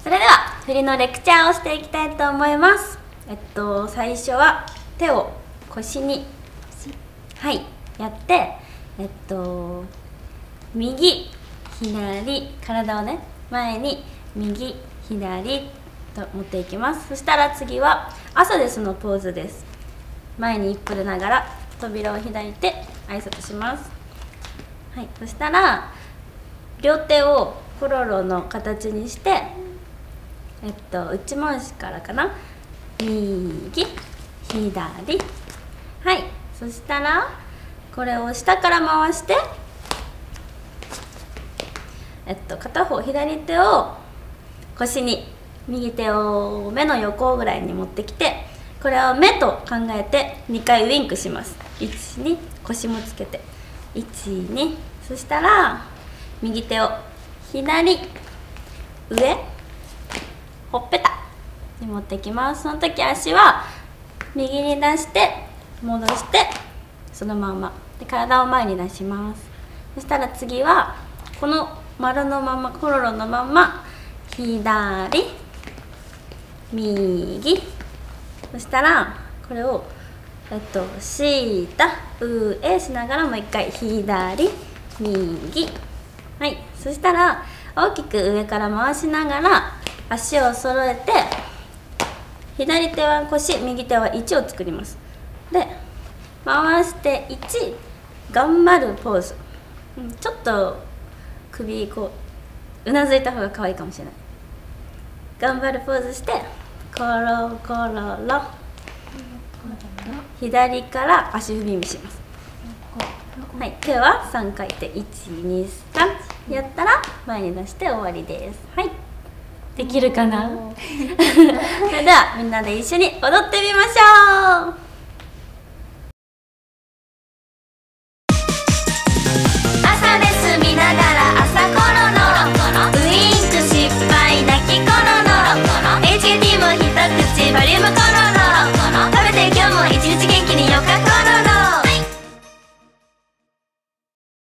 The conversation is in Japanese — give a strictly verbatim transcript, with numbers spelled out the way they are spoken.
それでは振りのレクチャーをしていきたいと思います。えっと最初は手を腰にはいやって、えっと右左、体をね前に右左と持っていきます。そしたら次は朝ですのポーズです。前に一歩出ながら扉を開いて挨拶します。はい、そしたら両手をコロロの形にして、えっと内回しからかな、右左、はい、そしたらこれを下から回して、えっと片方左手を腰に、右手を目の横ぐらいに持ってきて、これを目と考えてにかいウインクします。いちに腰もつけていちに、そしたら右手を左上ほっぺたに持ってきます。その時足は右に出して戻してそのままで体を前に出します。そしたら次はこの丸のまま、コロロのまま左右、そしたらこれをえっと下上しながらもう一回左右、はい、そしたら大きく上から回しながら足を揃えて、左手は腰、右手はいちを作ります。で回していち、頑張るポーズ、ちょっと首こううなずいた方が可愛いかもしれない。頑張るポーズしてコロコロロ、左から足踏みします。はい、手はさんかい転、いちにさんやったら前に出して終わりです。はい、できるかなそれではみんなで一緒に踊ってみましょう。